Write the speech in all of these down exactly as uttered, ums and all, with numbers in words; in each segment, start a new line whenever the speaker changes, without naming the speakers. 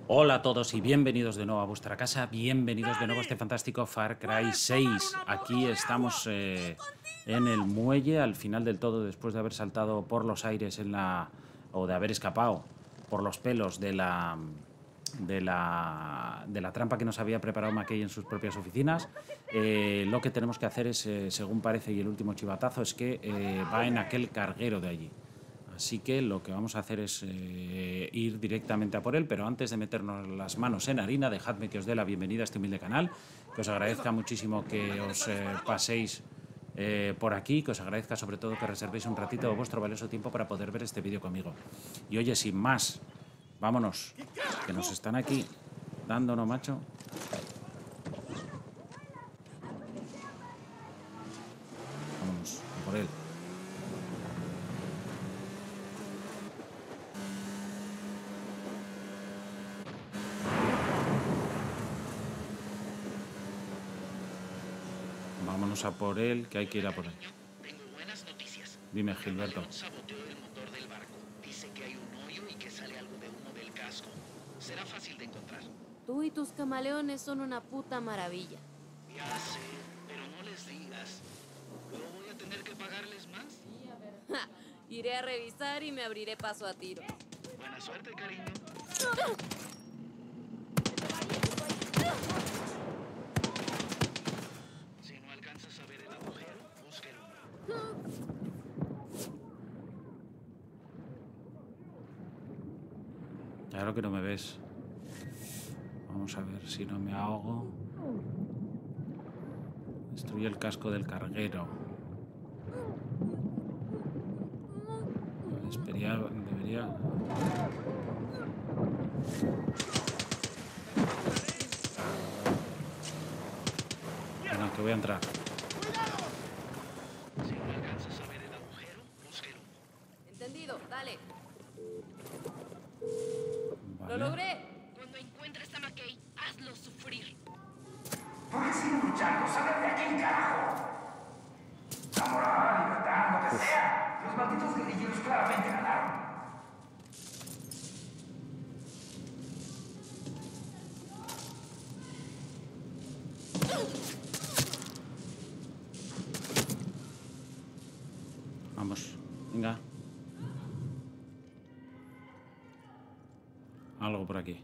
Hola a todos y bienvenidos de nuevo a vuestra casa, bienvenidos de nuevo a este fantástico Far Cry seis. Aquí estamos eh, en el muelle, al final del todo, después de haber saltado por los aires en la, o de haber escapado por los pelos de la, de la, de la trampa que nos había preparado McKay en sus propias oficinas. Eh, lo que tenemos que hacer es, eh, según parece, y el último chivatazo, es que eh, va en aquel carguero de allí. Así que lo que vamos a hacer es eh, ir directamente a por él, pero antes de meternos las manos en harina, dejadme que os dé la bienvenida a este humilde canal, que os agradezca muchísimo que os eh, paséis eh, por aquí, que os agradezca sobre todo que reservéis un ratito de vuestro valioso tiempo para poder ver este vídeo conmigo. Y oye, sin más, vámonos, que nos están aquí dando, ¿no, macho? Vámonos, a por él. Vámonos a por él, que hay que ir a por él.
Tengo buenas noticias.
Dime, Gilberto.
Saboteó el motor del barco. Dice que hay un hoyo y que sale algo de humo del casco. Será fácil de encontrar.
Tú y tus camaleones son una puta maravilla.
Ya sé, pero no les digas. ¿Luego voy a tener que pagarles más?
Ja, iré a revisar y me abriré paso a tiro.
Buena suerte, cariño. Si no alcanzas a ver el agujero, búsquelo.
Claro que no me ves. Vamos a ver si no me ahogo. Destruye el casco del carguero. Debería... debería... Bueno, que voy a entrar.
Si no alcanzas a ver el agujero, búsquelo.
Entendido, dale.
Vale.
¡Lo logré!
Cuando encuentres a McKay, hazlo sufrir.
¿Por qué siguen luchando? ¡Salen de aquí, carajo! ¡Zamora, libertad, lo que sea! Los malditos guerrilleros claramente ganaron.
Vamos, venga. Algo por aquí.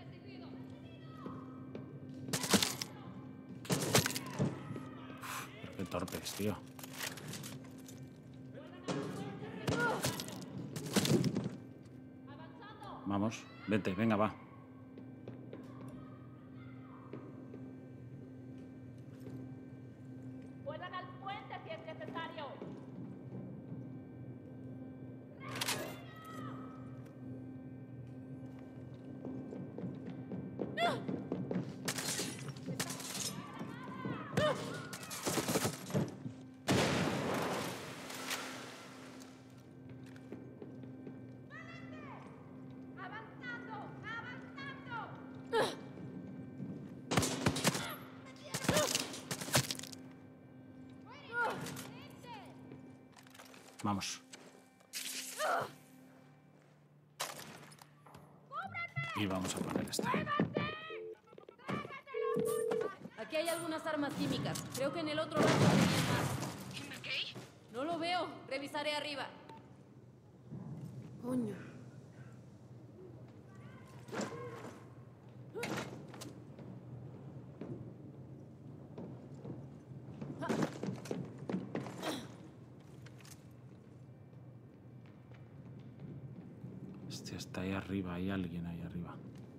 Uf, pero qué torpes, tío. Vamos, vete, venga, va.
Vuelan al puente si es necesario. ¡Avanzando! ¡Avanzando!
Vamos. Y vamos a poner esta.
Aquí hay algunas armas químicas. Creo que en el otro lado hay más.
¿Y McKay?
No lo veo. Revisaré arriba. Coño.
Este está ahí arriba, hay alguien ahí arriba.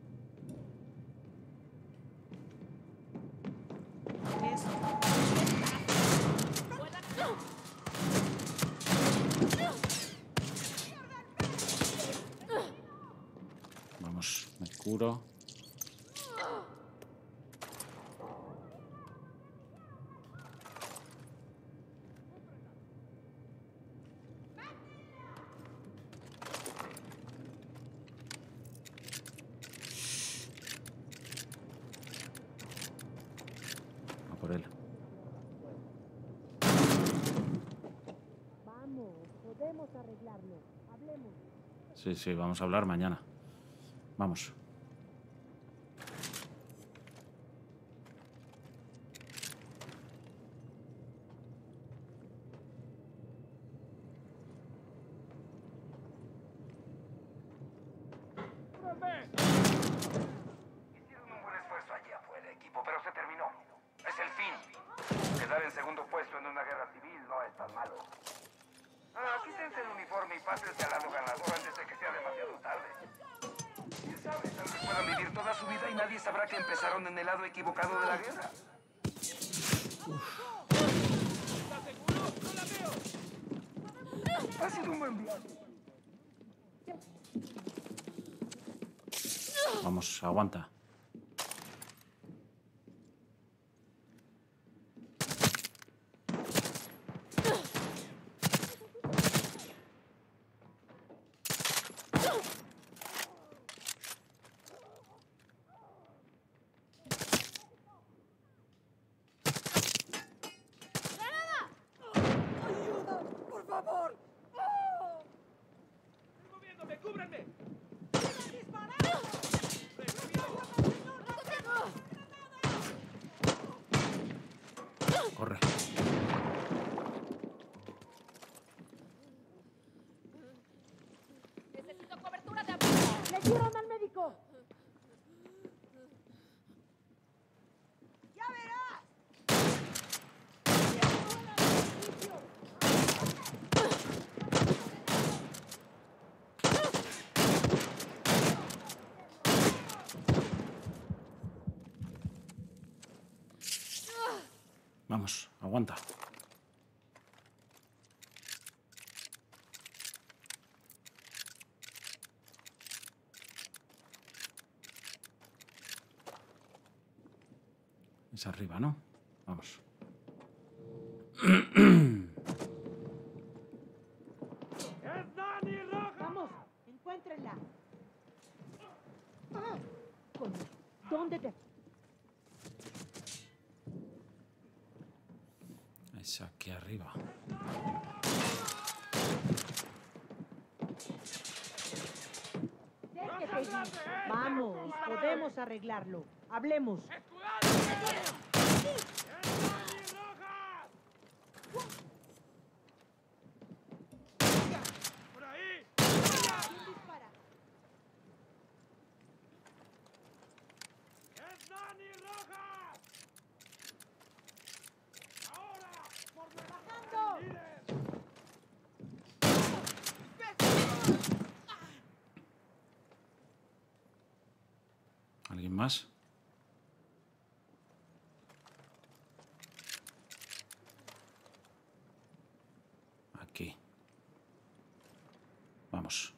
Vamos, me curo. A por él.
Vamos, podemos arreglarlo. Hablemos.
Sí, sí, vamos a hablar mañana. Vamos.
Hicieron un buen esfuerzo allí afuera, equipo, pero se terminó. Es el fin. Quedar en segundo puesto en una guerra civil no es tan malo. Ah, quítense el uniforme y pásense al lado ganador antes de que sea demasiado tarde. ¿Quién sabe? Tal vez puedan vivir toda su vida y nadie sabrá que empezaron en el lado equivocado de la guerra. Ha sido un buen viaje.
Vamos, aguanta. Corre.
Necesito cobertura de apoyo. ¡Le dieron al médico!
¡Ya verás!
Vamos, aguanta. Es arriba, ¿no? Vamos.
Vamos, encuéntrenla. Ah, coño, ¿dónde te...?
Es aquí arriba.
Vamos, podemos arreglarlo. Hablemos.
¿Alguien más? Aquí. Vamos.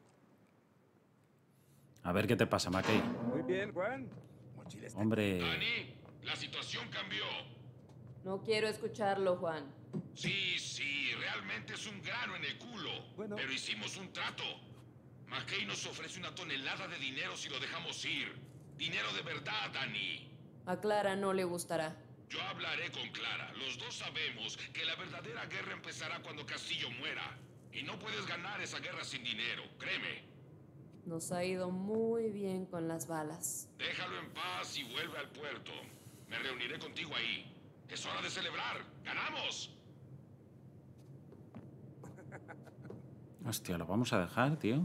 A ver qué te pasa, McKay.
Muy bien, Juan. Mochila está...
Hombre,
Dani, la situación cambió.
No quiero escucharlo, Juan.
Sí, sí, realmente es un grano en el culo.
Bueno.
Pero hicimos un trato. McKay nos ofrece una tonelada de dinero si lo dejamos ir. Dinero de verdad, Dani.
A Clara no le gustará.
Yo hablaré con Clara. Los dos sabemos que la verdadera guerra empezará cuando Castillo muera. Y no puedes ganar esa guerra sin dinero, créeme.
Nos ha ido muy bien con las balas.
Déjalo en paz y vuelve al puerto. Me reuniré contigo ahí. Es hora de celebrar. ¡Ganamos!
hostia, ¿lo vamos a dejar, tío?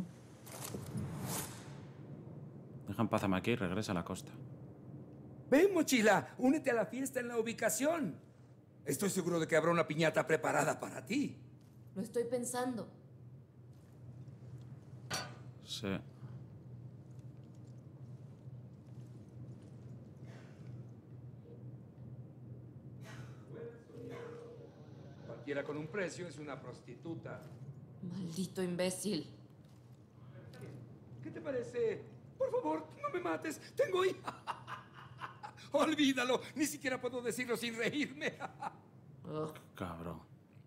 Deja en paz a McKay y regresa a la costa.
Ven, mochila, únete a la fiesta en la ubicación. Estoy seguro de que habrá una piñata preparada para ti.
Lo estoy pensando.
Sí.
Cualquiera con un precio es una prostituta.
Maldito imbécil.
¿Qué te parece? Por favor, no me mates. Tengo hija. Olvídalo. Ni siquiera puedo decirlo sin reírme.
Ugh.
Cabrón.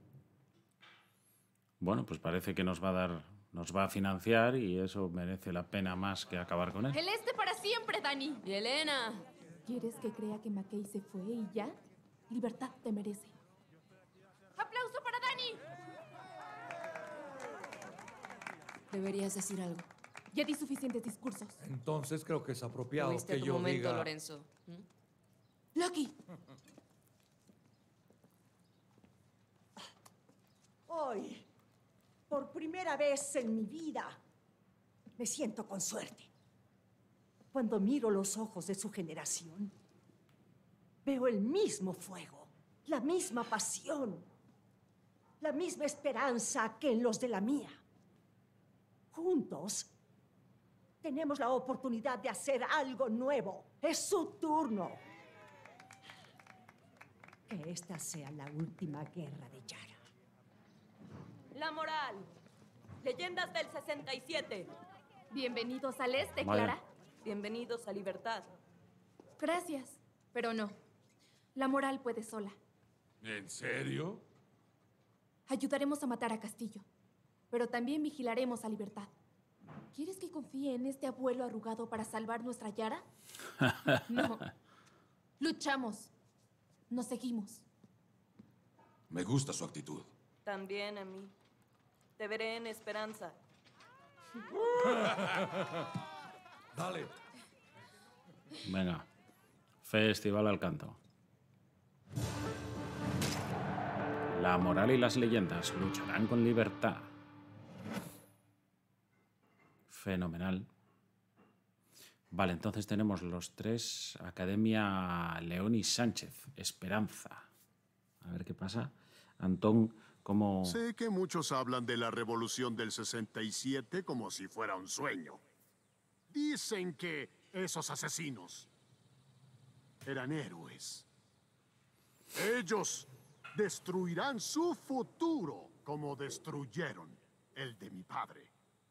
Bueno, pues parece que nos va a dar, nos va a financiar y eso merece la pena más que acabar con él.
El este para siempre, Dani. Y Elena.
¿Quieres que crea que McKay se fue y ya? Libertad te merece.
¡Aplauso para Dani! Deberías decir algo.
Ya di suficientes discursos.
Entonces creo que es apropiado
Tuviste
que
tu
yo
momento,
diga...
Lorenzo. ¿Mm?
Lucky.
Hoy, por primera vez en mi vida, me siento con suerte.
Cuando miro los ojos de su generación, veo el mismo fuego, la misma pasión, la misma esperanza que en los de la mía. Juntos, tenemos la oportunidad de hacer algo nuevo. Es su turno. Que esta sea la última guerra de Yara.
La moral. Leyendas del sesenta y siete.
Bienvenidos al este,
Vaya.
Clara.
Bienvenidos a Libertad.
Gracias, pero no. La moral puede sola.
¿En serio?
Ayudaremos a matar a Castillo, pero también vigilaremos a Libertad. ¿Quieres que confíe en este abuelo arrugado para salvar nuestra Yara? No. Luchamos. Nos seguimos.
Me gusta su actitud.
También a mí. Te veré en Esperanza.
Dale.
Venga. Festival al canto. La moral y las leyendas lucharán con libertad. Fenomenal. Vale, entonces tenemos los tres. Academia León y Sánchez. Esperanza. A ver qué pasa. Antón, ¿cómo...?
Sé que muchos hablan de la revolución del sesenta y siete como si fuera un sueño. Dicen que esos asesinos eran héroes. Ellos destruirán su futuro como destruyeron el de mi padre.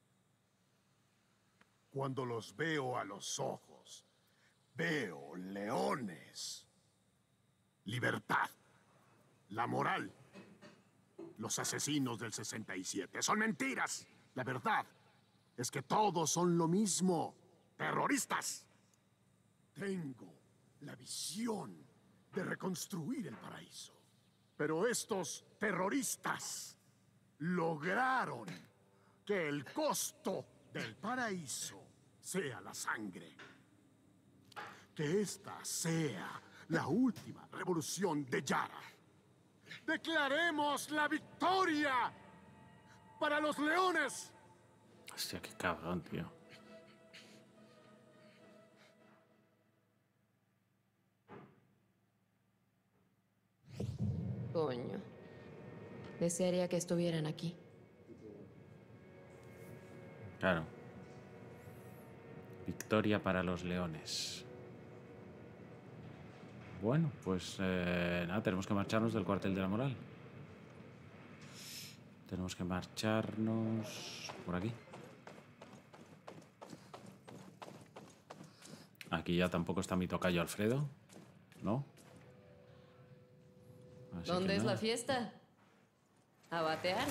Cuando los veo a los ojos, veo leones. Libertad. La moral. Los asesinos del sesenta y siete son mentiras. La verdad es que todos son lo mismo. Terroristas. Tengo la visión de reconstruir el paraíso. Pero estos terroristas lograron que el costo del paraíso sea la sangre. Que esta sea la última revolución de Yara. ¡Declaremos la victoria para los leones!
Hostia, qué cabrón, tío.
Coño. Desearía que estuvieran aquí.
Claro. Victoria para los leones. Bueno, pues eh, nada, tenemos que marcharnos del cuartel de la moral. Tenemos que marcharnos por aquí. Aquí ya tampoco está mi tocayo Alfredo, ¿no? Así
¿Dónde
que
es
nada.
la fiesta? ¿A batear?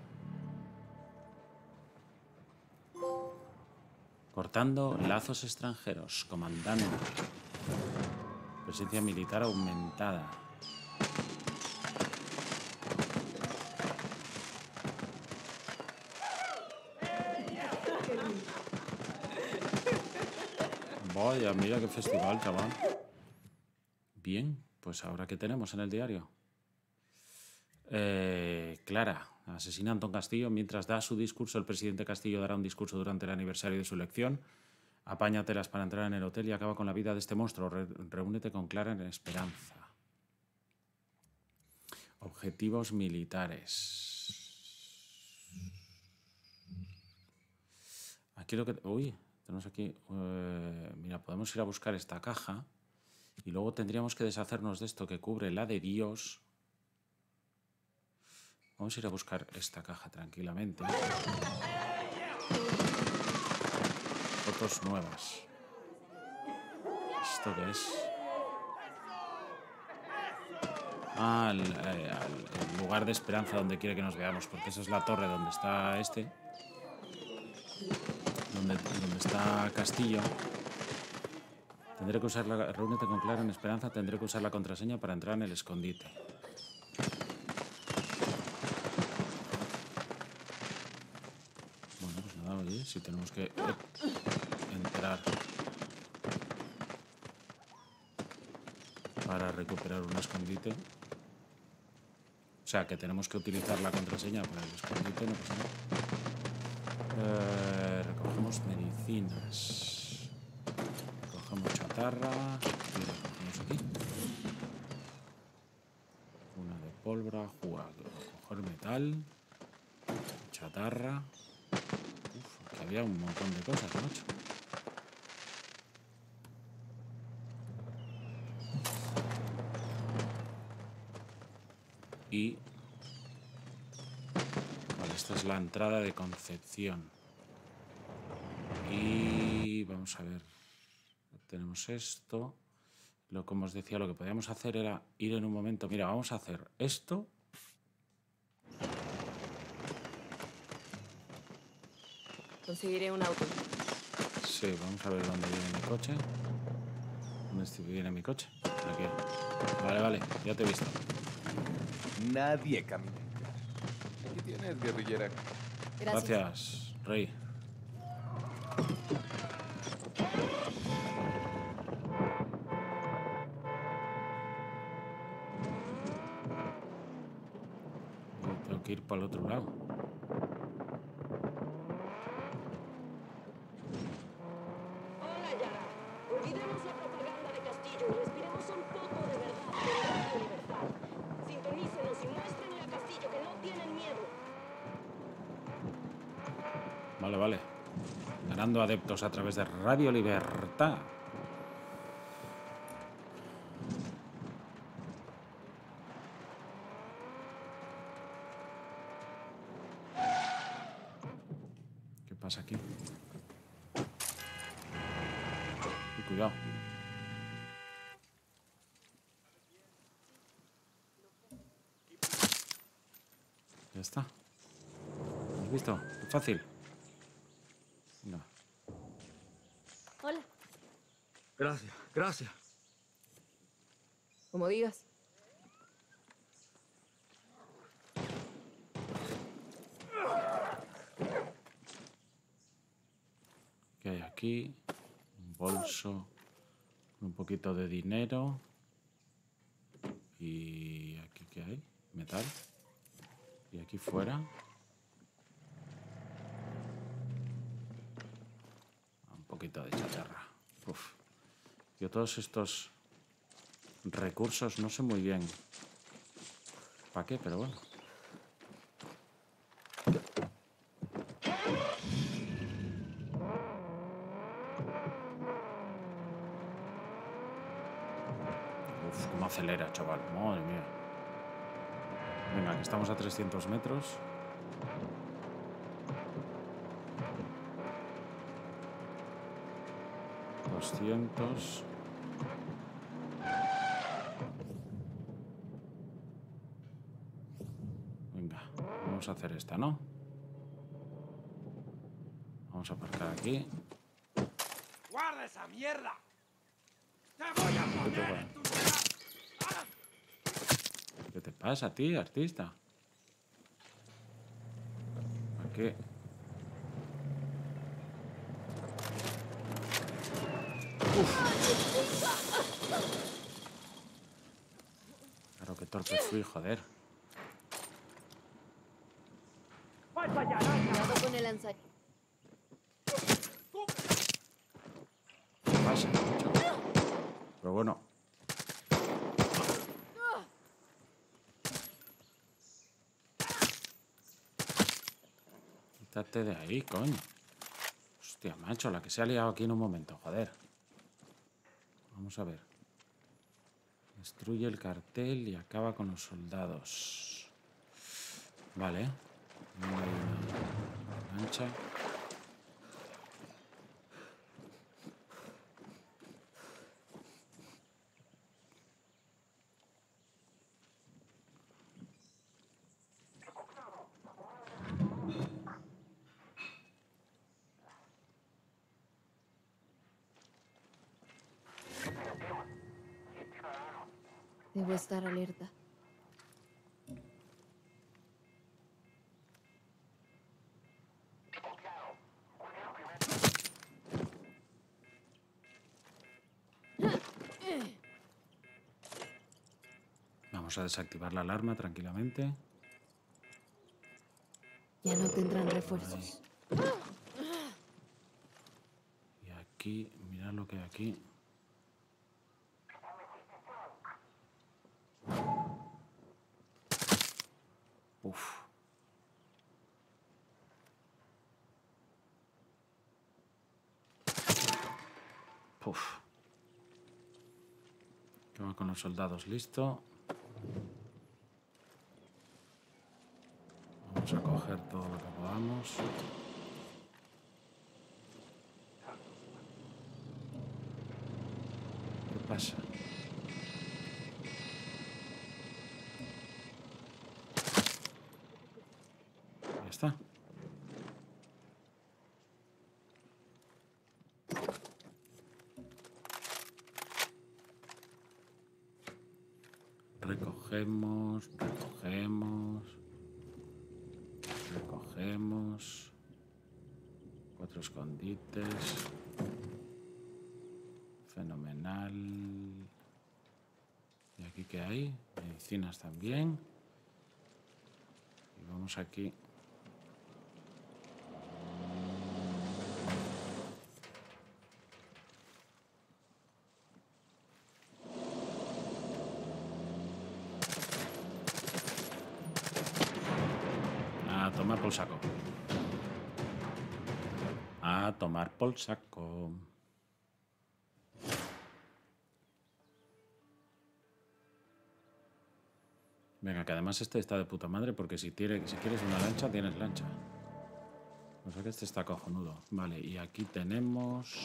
Cortando lazos extranjeros, comandante. Presencia militar aumentada. Vaya, mira qué festival, chaval. Bien, pues ahora ¿qué tenemos en el diario? Eh, Clara, asesina a Antón Castillo. Mientras da su discurso, el presidente Castillo dará un discurso durante el aniversario de su elección. Apáñatelas para entrar en el hotel y acaba con la vida de este monstruo. Re- reúnete con Clara en Esperanza. Objetivos militares. Aquí lo que... Uy, tenemos aquí... eh, mira, podemos ir a buscar esta caja y luego tendríamos que deshacernos de esto que cubre la de Dios. Vamos a ir a buscar esta caja tranquilamente. Fotos nuevas. ¿Esto qué es? Ah, el, eh, el lugar de Esperanza donde quiere que nos veamos, porque esa es la torre donde está este. Donde, donde está Castillo. Tendré que usar la... Reúnete con Clara en Esperanza. Tendré que usar la contraseña para entrar en el escondite. Bueno, pues nada, oye, si tenemos que eh, entrar para recuperar un escondite. O sea, que tenemos que utilizar la contraseña para el escondite, no pasa nada. Eh, recogemos medicinas. chatarra. Mira, tenemos aquí. Una de pólvora, jugar, coger metal, chatarra. Uf, que había un montón de cosas, macho. Y vale, esta es la entrada de Concepción. Y vamos a ver. Tenemos esto. Lo como os decía, lo que podíamos hacer era ir en un momento. Mira, vamos a hacer esto.
Conseguiré un auto.
Sí, vamos a ver dónde viene mi coche. ¿Dónde viene mi coche? Aquí. Vale, vale, ya te he visto.
Nadie camina. Aquí tienes, guerrillera.
Gracias, Gracias Rey. Tengo que ir para el otro lado.
Hola, Yara. Olvidemos la propaganda de Castillo y respiremos un poco de verdad en Radio Libertad. Sintonícenos y muéstrenle a Castillo que no tienen miedo.
Vale, vale. Ganando adeptos a través de Radio Libertad. ¿Qué pasa aquí? Y cuidado. Ya está. ¿Has visto? Es fácil. No.
Hola.
Gracias, gracias.
Como digas.
¿Qué hay aquí? Un bolso con un poquito de dinero. Y aquí ¿qué hay? Metal. Y aquí fuera. Un poquito de chatarra. Uf. Yo todos estos recursos no sé muy bien para qué, pero bueno. Uf, cómo acelera, chaval. Madre mía. Venga, que estamos a trescientos metros. doscientos. Venga, vamos a hacer esta, ¿no? Vamos a aparcar aquí.
¡Guarda esa mierda! ¡Te voy a
¿Qué te,
poner
va-
en tu lugar!
¿Qué te pasa a ti, artista? ¿A qué? Claro que torpe fui, joder.
Cuidado con el lanzallamas.
¿Qué pasa, macho? Pero bueno. Quítate de ahí, coño. Hostia, macho, la que se ha liado aquí en un momento, joder. Vamos a ver. Destruye el cartel y acaba con los soldados. Vale. Ahí hay una lancha.
Debo estar alerta.
Vamos a desactivar la alarma tranquilamente.
Ya no tendrán refuerzos.
Y aquí, mirad lo que hay aquí. Uf. Uf. Vamos con los soldados, listo. Vamos a coger todo lo que podamos. ¿Qué pasa? Ya está. Recogemos, recogemos, recogemos. Cuatro escondites. Fenomenal. ¿Y aquí qué hay? Medicinas también. Y vamos aquí. A tomar por saco. A tomar por saco. Venga, que además este está de puta madre porque si, tiene, si quieres una lancha, tienes lancha. O sea que este está cojonudo. Vale, y aquí tenemos...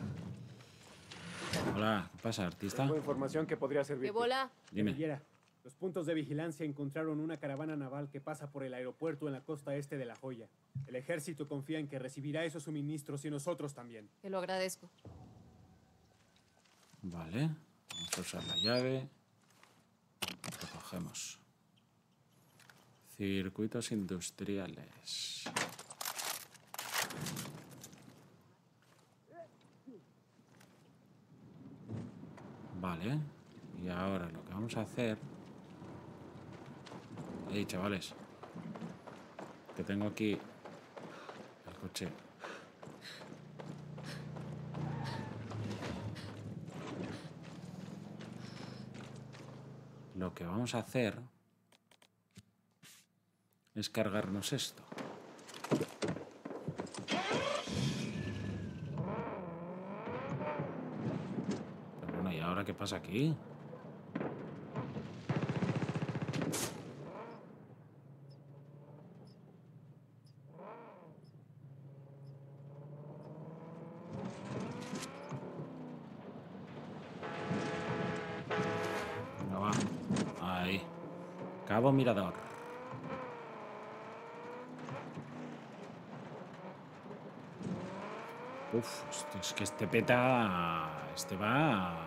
Hola, ¿qué pasa, artista?
Tengo información que podría servir.
¿Qué bola?
Dime.
Guerrillera, los puntos de vigilancia encontraron una caravana naval que pasa por el aeropuerto en la costa este de La Joya. El ejército confía en que recibirá esos suministros y nosotros también.
Te lo agradezco.
Vale, vamos a usar la llave. Recogemos. Circuitos industriales. Vale, y ahora lo que vamos a hacer... Hey, chavales, que tengo aquí el coche. Lo que vamos a hacer es cargarnos esto. Pero bueno, ¿y ahora qué pasa aquí? Venga, va. Ahí. Cabo Mirador. Uf, esto es que este peta... Este va...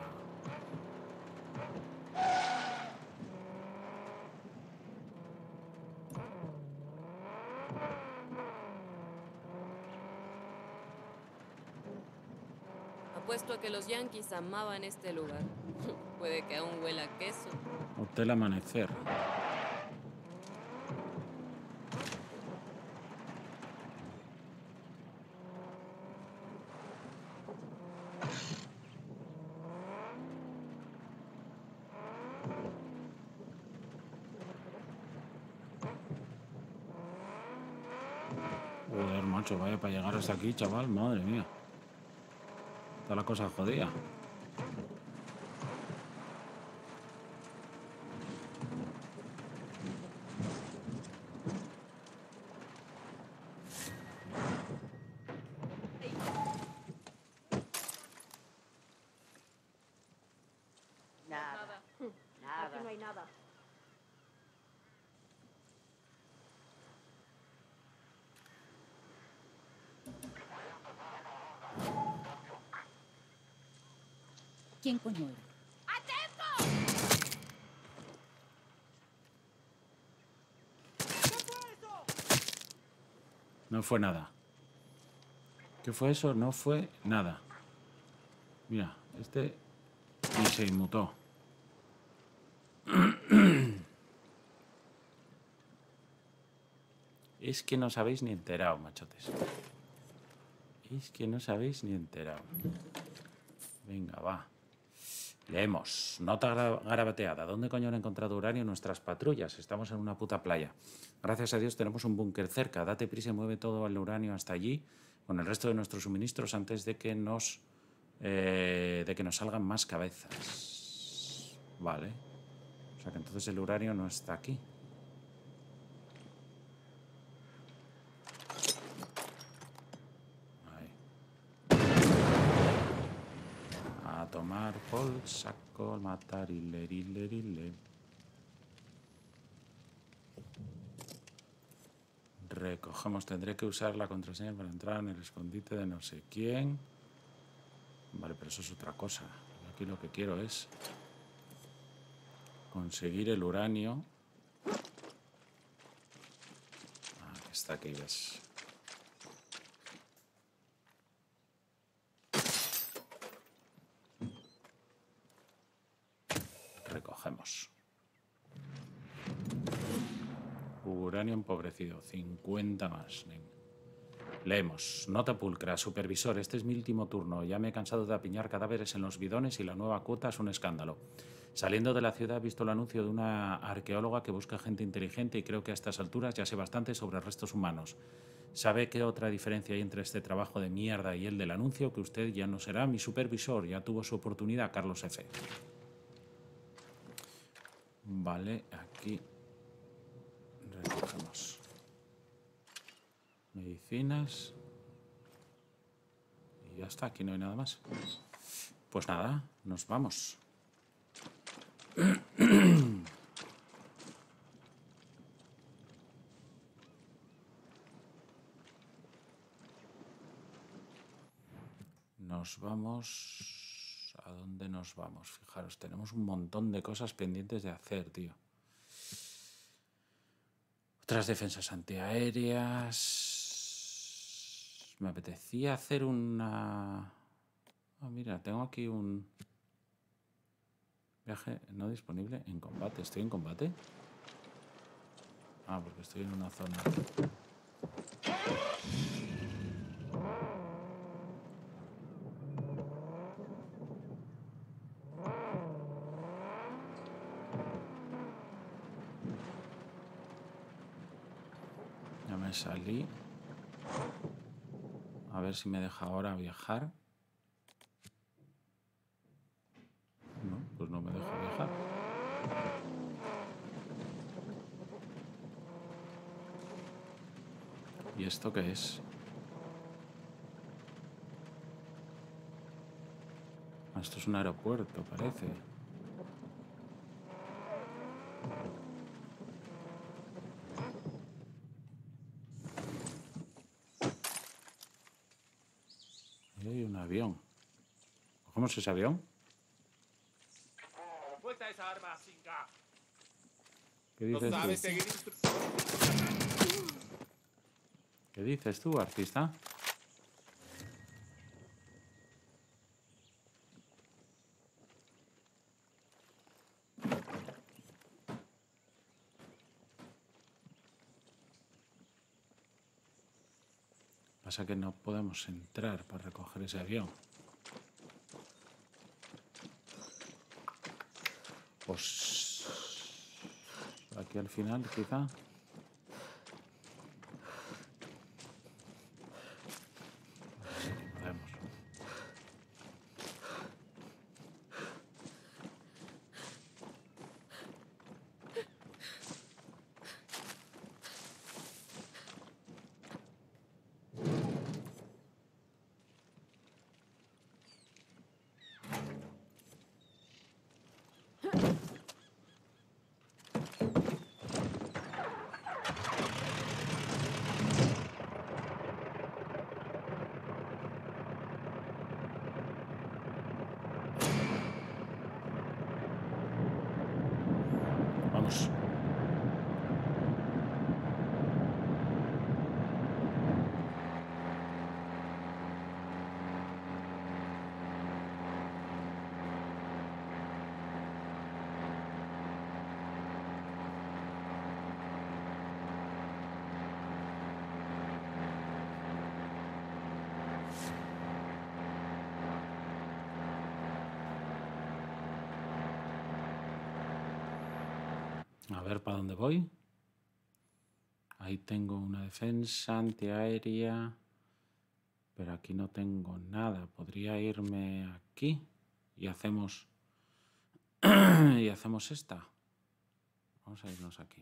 Apuesto a que los yanquis amaban este lugar. Puede que aún huela a queso.
Hotel Amanecer. Joder, macho, vaya para llegar hasta aquí, chaval, madre mía. Está la cosa jodida.
Nada. Nada. Aquí no hay nada.
¿Quién coño era?
No fue nada. ¿Qué fue eso? No fue nada. Mira, este... Y se inmutó. Es que no os habéis ni enterado, machotes. Es que no os habéis ni enterado. Venga, va. Leemos. Nota gra- garabateada. ¿Dónde coño han encontrado uranio nuestras patrullas? Estamos en una puta playa. Gracias a Dios tenemos un búnker cerca. Date prisa y mueve todo el uranio hasta allí con el resto de nuestros suministros antes de que nos eh, de que nos salgan más cabezas. Vale. O sea que entonces el uranio no está aquí. A tomar por saco, matar, hiler, hiler, hiler. Recogemos, tendré que usar la contraseña para entrar en el escondite de no sé quién. Vale, pero eso es otra cosa. Aquí lo que quiero es conseguir el uranio. Ah, que está aquí, ves. Recogemos. Uranio empobrecido, cincuenta más. Leemos. Nota pulcra, supervisor, este es mi último turno. Ya me he cansado de apiñar cadáveres en los bidones y la nueva cuota es un escándalo. Saliendo de la ciudad he visto el anuncio de una arqueóloga que busca gente inteligente y creo que a estas alturas ya sé bastante sobre restos humanos. ¿Sabe qué otra diferencia hay entre este trabajo de mierda y el del anuncio? Que usted ya no será mi supervisor, ya tuvo su oportunidad, Carlos F. Vale, aquí recogemos medicinas y ya está, aquí no hay nada más. Pues nada, nos vamos. Nos vamos... ¿A dónde nos vamos? Fijaros, tenemos un montón de cosas pendientes de hacer, tío. Otras defensas antiaéreas. Me apetecía hacer una... Ah, mira, tengo aquí un... Viaje no disponible en combate. ¿Estoy en combate? Ah, porque estoy en una zona... Ya me salí. A ver si me deja ahora viajar. No, pues no me deja viajar. ¿Y esto qué es? Ah, esto es un aeropuerto, parece. Ahí hay un avión. ¿Cogemos ese avión?
Suelta esa arma, Singa.
¿Qué dices
No sabes
tú?
seguir instru-
¿Qué dices tú, artista? Pasa que no podemos entrar para recoger ese avión. Pues aquí al final, quizá. Sí que podemos. A ver para dónde voy. Ahí tengo una defensa antiaérea. Pero aquí no tengo nada. Podría irme aquí. Y hacemos... y hacemos esta. Vamos a irnos aquí.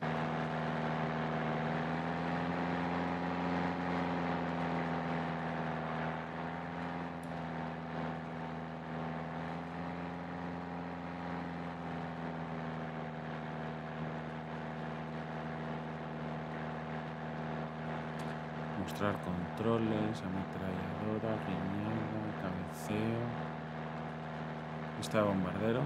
Mostrar controles, ametralladora, guiñada, cabeceo. Lista de bombardero.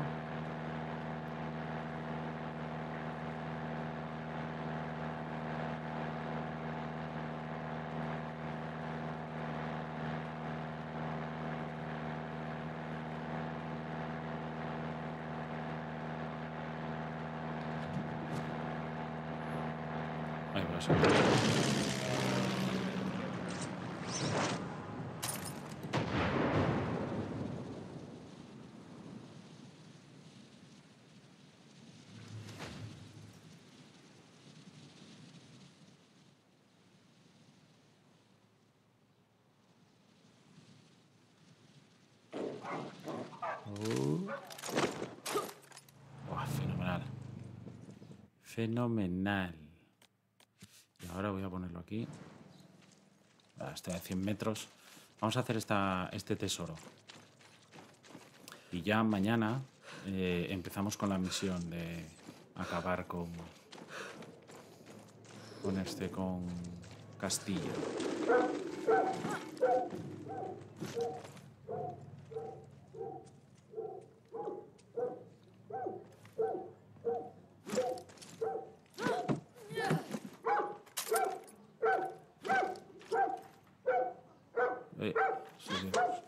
Ahí va a ser. Uh. Oh, fenomenal. Fenomenal. Y ahora voy a ponerlo aquí. Ah, estoy a cien metros. Vamos a hacer esta, este tesoro. Y ya mañana eh, empezamos con la misión de acabar con, con este, con Castillo. Eh, seguimos.